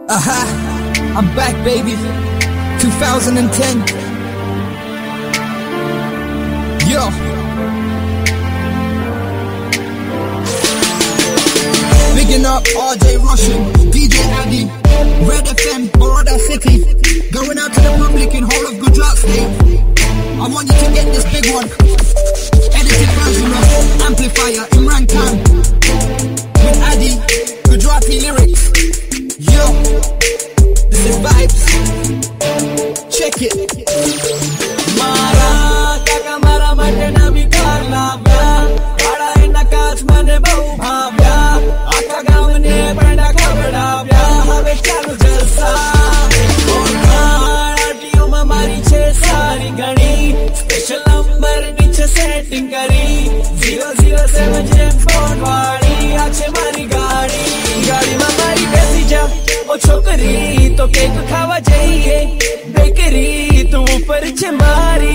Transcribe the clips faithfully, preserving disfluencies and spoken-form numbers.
Aha, I'm back, baby. two thousand ten. Yo. Bigging up R J Russian, D J Addy, Red F M, Baroda City. Going out to the public in whole of Gujarat state. I want you to get this big one. Edited version of Amplifier, Imran Khan. With Addy, Gujarati lyrics. Yo, this is vibes. Check it. Mara, kaka mara mate na vikar lavya. Bada inna kaach mane bahu bhavya. Aakha gaam ne panda khabadavya. Have chalu jalsa. Ona aatiyo ma mari che sari gani. Special number niche setting kari. zero zero seven jam phone wali. Aache mari gaadi. Gaadi ma mari besi ja. ओ छोकरी तो cake खावा जाइए bakery तू ऊपर छे मारी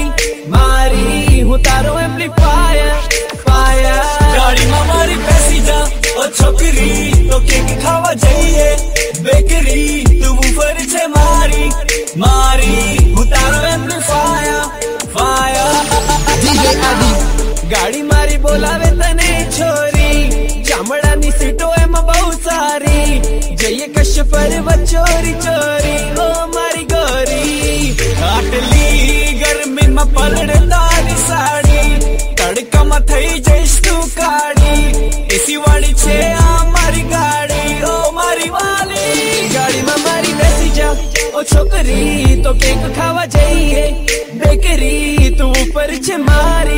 मारी हूँ तारो एम्पलीफायर फायर गाड़ी में मारी पैसी जा ओ छोकरी तो केक खावा जाइए बेकरी तू ऊपर छे मारी मारी हूँ तारो amplifier fire D J Addy. गाड़ी मारी बोलावे तने छोरी चामड़ा नी सीटो एम बहुत सारी जइए कश पर चोरी चोरी ओ मारी गोरी आटली गर्मी में पलड़े तारी साड़ी तड़का में थई जइस तू काड़ी एसी वाली छे आ मारी गाड़ी ओ मारी वाली गाड़ी में मारी बेसी जा ओ छोकरी तो केक खावा जाइए बेकरी तू ऊपर छे मारी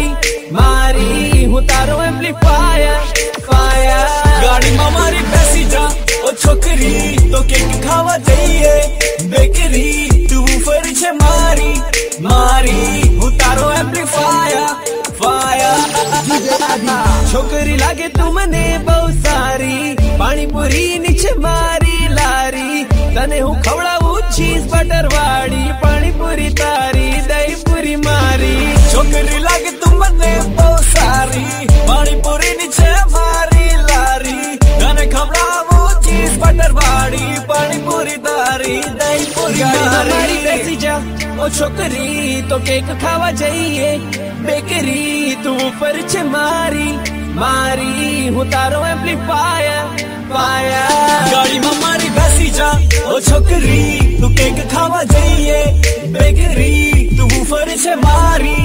मारी हूँ तारो एम्पलीफायर फायर गाड़ी में मारी पैसी जा ओ छोकरी तो केक खावा जाइए बेकरी तू ऊपर छे मारी मारी हूँ तारो amplifier fire D J Addy. छोकरी लागे तू मने बहुत सारी पानी पूरी नीचे मारी लारी तने हूँ खवड़ाऊ चीज बटर वाड़ी पानी पूरी तारी दही पूरी मारी छोकरी लागे तू मने बहुत सारी पानी पूरी नीचे मारी लारी तने खवड़ाऊ चीज बटर वाड़ी पानी पूरी तारी दही पूरी मारी बेसी जा ओ छोकरी तो केक खावा जाइए बेकरी तू ऊपर छे मारी मारी हूँ तारो एम्पलीफायर फायर गाड़ी में मारी बैसी जा ओ छोकरी तू केक खावा जाइए बेकरी तू ऊपर छे मारी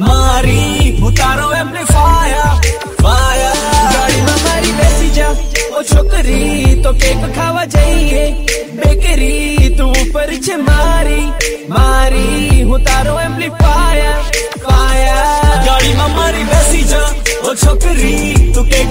मारी हूँ तारो एम्पलीफायर फायर गाड़ी में मारी बैसी जा ओ छोकरी तो केक खावा जाइए बेकरी तू ऊपर छे मारी मारी हूँ तारो एम्पलीफायर फायर गाड़ी में मारी बैसी जा ओ छोकरी तू केक